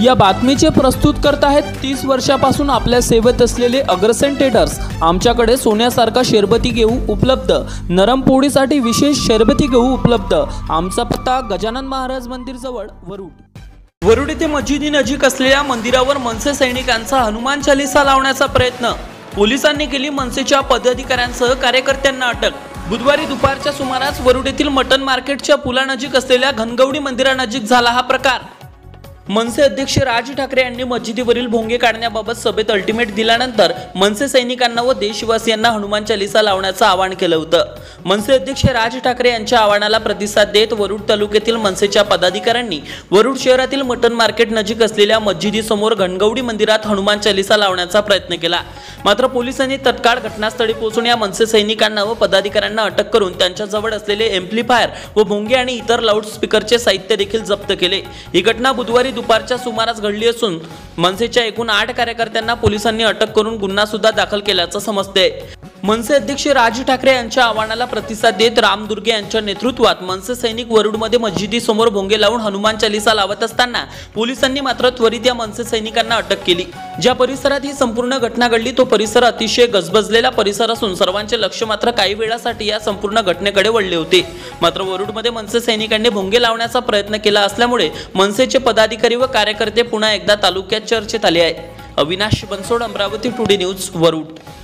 या बातमीचे प्रस्तुत करत आहेत 30 वर्षापासून आपल्या सेवेत असलेले अग्रसेन ट्रेडर्स। आमच्याकडे सोन्यासारखा शरबती गहू उपलब्ध, नरम पोळीसाठी विशेष शरबती गहू उपलब्ध। आमचा पत्ता गजानन महाराज मंदिर जवळ वरुड। वरुड येथे मस्जिदी नजीक असलेल्या मंदिरावर मनसे सैनिकांचा हनुमान चालीसा लावण्याचा प्रयत्न। पोलिसांनी केली मनसेच्या पदाधिकाऱ्यांसह कार्यकर्त्यांना अटक। बुधवारी दुपारच्या सुमारास वरुड येथील मटन मार्केटच्या पुलानजीक असलेल्या घनगवडी मंदिरानजीक झाला हा प्रकार। मनसे अध्यक्ष राज ठाकरे यांनी मस्जिदीवरील भोंगे काढण्याबाबत सभेत अल्टिमेट दिल्यानंतर मनसे सैनिकांना व देशवासियांना हनुमान चालीसा लावण्याचं आवाहन केलं होतं। मनसे अध्यक्ष राज ठाकरे यांच्या आवाहनाला प्रतिसाद देत वरुड तालुक्यातील मनसेच्या पदाधिकाऱ्यांनी वरुड शहरातील मटन मार्केट नजीक असलेल्या मस्जिदीसमोर घनगवडी मंदिरात हनुमान चालीसा लावण्याचा प्रयत्न केला। मात्र पोलिसांनी तत्काळ घटनास्थळी पोहोचून या मनसे सैनिकांना व पदाधिकाऱ्यांना अटक करून त्यांच्याजवळ असलेले एम्प्लिफायर व भोंगे आणि इतर लाऊडस्पीकरचे साहित्य देखील जप्त केले। ही घटना बुधवारी दुपारच्या सुमारास घडली असून मनसेच्या एकूण 8 कार्यकर्त्यांना पोलिसांनी अटक करून गुन्हा सुद्धा दाखल केल्याचं समजते। मनसे अध्यक्ष राज ठाकरे यांच्या आवाहनाला प्रतिसाद देत राम दुर्गे यांच्या नेतृत्वात मनसे सैनिक वरुडमध्ये मस्जिदी समोर भोंगे लावून हनुमान चालीसा लावत असताना पोलिसांनी मात्र त्वरित या मनसे सैनिकांना अटक केली। ज्या परिसरात ही संपूर्ण घटना घडली तो परिसर अतिशय गजबजलेला परिसर असून सर्वांचे लक्ष मात्र काही वेळासाठी या संपूर्ण घटनेकडे वळले होते। मात्र वरुडमध्ये मनसे सैनिकांनी भोंगे लावण्याचा प्रयत्न केला असल्यामुळे मनसेचे पदाधिकारी व कार्यकर्ते पुन्हा एकदा तालुक्यात चर्चेत आले आहे। Avinash Bansod, Amravati today news, Warud.